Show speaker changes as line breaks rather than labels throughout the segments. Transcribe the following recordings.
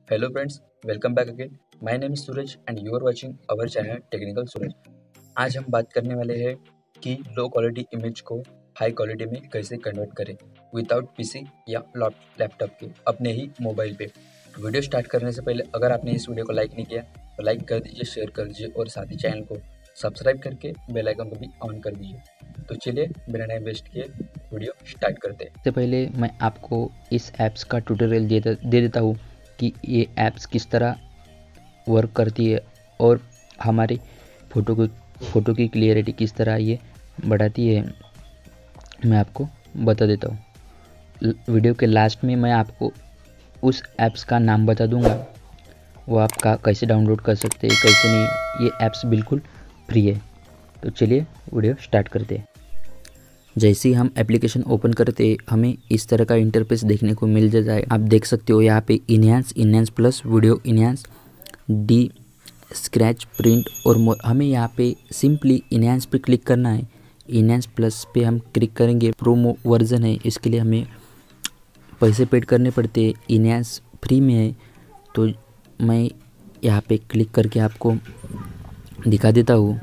Hello friends, welcome back again. My name is Suraj and you are watching our channel technical Suraj. आज हम बात करने वाले हैं कि लो क्वालिटी इमेज को हाई क्वालिटी में कैसे कन्वर्ट करें विदाउट पीसी या लैपटॉप के अपने ही मोबाइल पे। वीडियो स्टार्ट करने से पहले अगर आपने इस वीडियो को लाइक नहीं किया तो लाइक कर दीजिए, शेयर कर दीजिए और साथ ही चैनल को सब्सक्राइब करके बेल आइकन को भी ऑन कर दीजिए। तो चलिए बिना टाइम वेस्ट किए वीडियो स्टार्ट करते हैं।
सबसे पहले मैं आपको इस ऐप्स का ट्यूटोरियल दे देता हूँ कि ये ऐप्स किस तरह वर्क करती है और हमारी फ़ोटो की क्लियरिटी किस तरह ये बढ़ाती है, मैं आपको बता देता हूँ। वीडियो के लास्ट में मैं आपको उस ऐप्स का नाम बता दूँगा, वो आप कैसे डाउनलोड कर सकते हैं, कैसे नहीं। ये ऐप्स बिल्कुल फ्री है। तो चलिए वीडियो स्टार्ट करते हैं। जैसे ही हम एप्लीकेशन ओपन करते हैं हमें इस तरह का इंटरफेस देखने को मिल जाता है। आप देख सकते हो यहाँ पे enhance plus video enhance descratch print और मोर। हमें यहाँ पे सिंपली इनहैंस पे क्लिक करना है। इनहैंस प्लस पे हम क्लिक करेंगे। प्रोमो वर्जन है, इसके लिए हमें पैसे पेड करने पड़ते हैं। इनहैंस फ्री में है तो मैं यहाँ पे क्लिक करके आपको दिखा देता हूँ।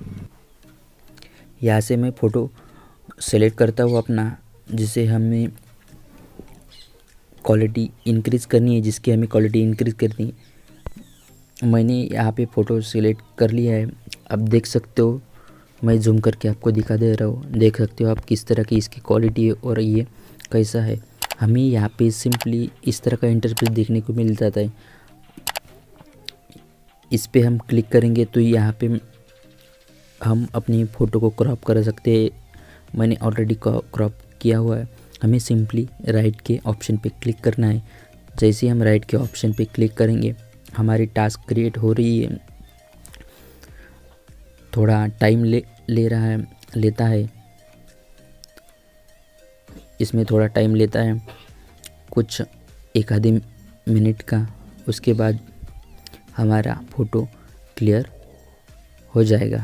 यहाँ से मैं फ़ोटो सेलेक्ट करता हूँ अपना, जिसे हमें क्वालिटी इंक्रीज़ करनी है, जिसकी हमें क्वालिटी इंक्रीज़ करनी है। मैंने यहाँ पे फ़ोटो सेलेक्ट कर लिया है। अब देख सकते हो, मैं जूम करके आपको दिखा दे रहा हूँ। देख सकते हो आप किस तरह की इसकी क्वालिटी है और ये कैसा है। हमें यहाँ पे सिंपली इस तरह का इंटरफेस देखने को मिल जाता है। इस पे हम क्लिक करेंगे तो यहाँ पे हम अपनी फ़ोटो को क्रॉप कर सकते हैं। मैंने ऑलरेडी क्रॉप किया हुआ है। हमें सिंपली राइट के ऑप्शन पे क्लिक करना है। जैसे ही हम राइट के ऑप्शन पे क्लिक करेंगे हमारी टास्क क्रिएट हो रही है। थोड़ा टाइम लेता है। इसमें थोड़ा टाइम लेता है, कुछ एक आधे मिनट का। उसके बाद हमारा फ़ोटो क्लियर हो जाएगा।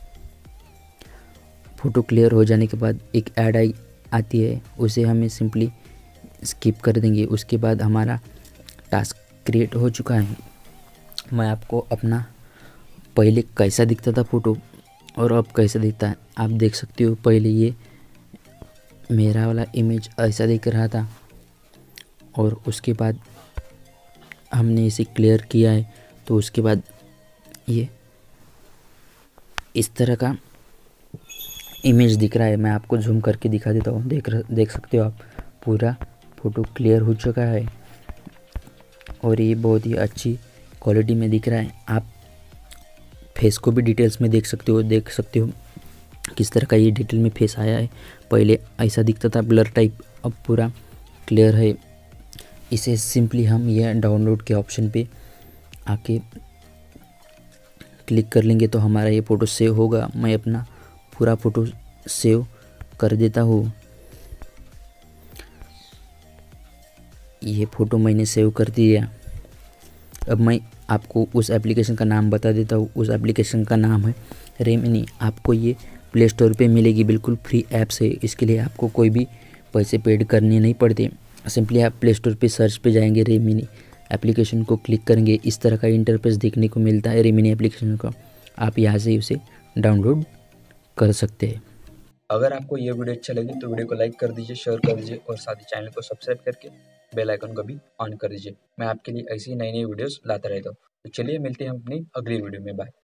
फ़ोटो क्लियर हो जाने के बाद एक ऐड आती है, उसे हमें सिंपली स्किप कर देंगे। उसके बाद हमारा टास्क क्रिएट हो चुका है। मैं आपको अपना पहले कैसा दिखता था फ़ोटो और अब कैसा दिखता है आप देख सकते हो। पहले ये मेरा वाला इमेज ऐसा दिख रहा था और उसके बाद हमने इसे क्लियर किया है तो उसके बाद ये इस तरह का इमेज दिख रहा है। मैं आपको जूम करके दिखा देता हूँ। देख सकते हो आप, पूरा फ़ोटो क्लियर हो चुका है और ये बहुत ही अच्छी क्वालिटी में दिख रहा है। आप फेस को भी डिटेल्स में देख सकते हो किस तरह का ये डिटेल में फेस आया है। पहले ऐसा दिखता था ब्लर टाइप, अब पूरा क्लियर है। इसे सिंपली हम ये डाउनलोड के ऑप्शन पे आके क्लिक कर लेंगे तो हमारा ये फ़ोटो सेव होगा। मैं अपना पूरा फ़ोटो सेव कर देता हूँ। ये फ़ोटो मैंने सेव कर दिया। अब मैं आपको उस एप्लीकेशन का नाम बता देता हूँ। उस एप्लीकेशन का नाम है रेमिनी। आपको ये प्ले स्टोर पे मिलेगी, बिल्कुल फ्री ऐप्स है। इसके लिए आपको कोई भी पैसे पेड करने नहीं पड़ते। सिंपली आप प्ले स्टोर पे सर्च पे जाएंगे, रेमिनी एप्लीकेशन को क्लिक करेंगे। इस तरह का इंटरफेस देखने को मिलता है रेमिनी एप्लीकेशन का। आप यहाँ से उसे डाउनलोड कर सकते हैं।
अगर आपको ये वीडियो अच्छा लगी तो वीडियो को लाइक कर दीजिए, शेयर कर दीजिए और साथ ही चैनल को सब्सक्राइब करके बेल आइकन को भी ऑन कर दीजिए। मैं आपके लिए ऐसी नई वीडियोस लाता रहता हूँ। तो चलिए मिलते हैं अपनी अगली वीडियो में। बाय।